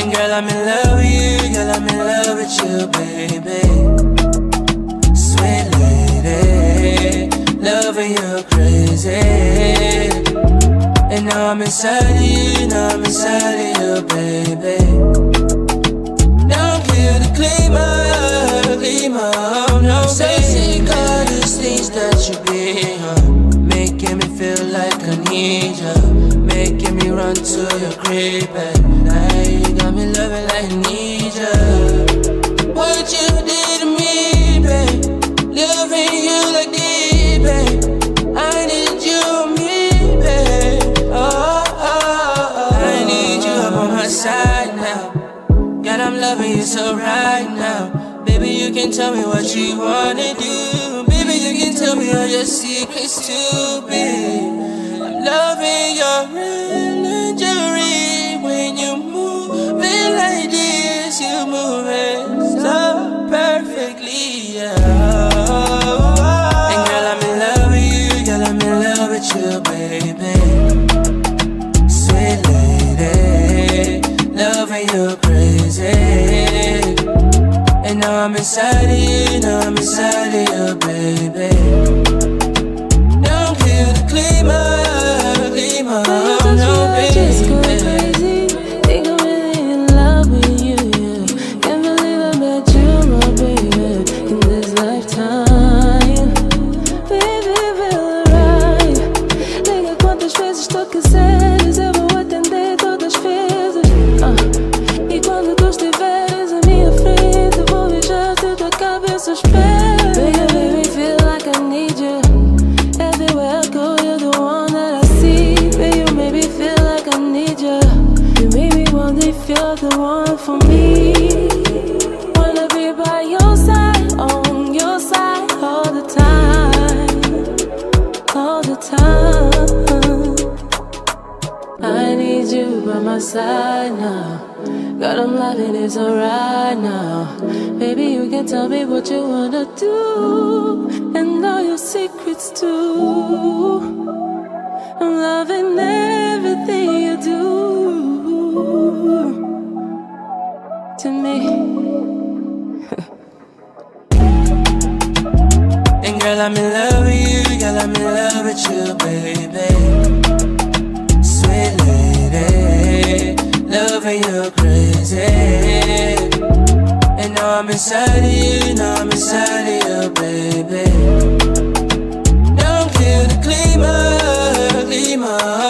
And girl, I'm in love with you, girl, I'm in love with you, baby. Sweet lady, loving you crazy. And now I'm inside you, now I'm inside of you, baby. Don't kill the Clima, oh no, baby. All these things that you be, making me feel like I need you, making me run to your crib at night. You got me loving like I need you. What you did to me, babe, loving you like this, babe. I need you on me, babe. I need you up on my side now. God, I'm loving you so right now. Baby, you can tell me what you wanna do. Baby, you can tell me all your secrets too, babe. I'm loving your lingerie. When you move it like this, you move it so perfectly, yeah. And girl, I'm in love with you, girl, I'm in love with you, baby. Sweet lady, loving you crazy. And now I'm inside of you, now I'm inside of you, baby. Don't kill the Clima, oh no, baby. Think I'm really in love with you, yeah. Can't believe I met you, my baby, in this lifetime. Baby, feel alright. Liga quantas vezes tu quiseres, eu vou atender todas as vezes. E quando tu estiveres à minha frente, vou beijar-te da cabeça aos pés. Baby, me feel like I need you. Everywhere I go, you're the one that I see. Baby, you make me feel like I need you. You make me wonder if you're the one for me. Wanna be by your side, on your side, all the time, all the time. I need you by my side now. God, I'm loving it so right now. Baby, you can tell me what you wanna do, and all your secrets too. I'm loving everything you do to me. And girl, I'm in love with you, girl, I'm in love with you, baby. Sweet lady, loving you crazy. And now I'm inside of you, now I'm inside of you, baby. Don't kill the Clima.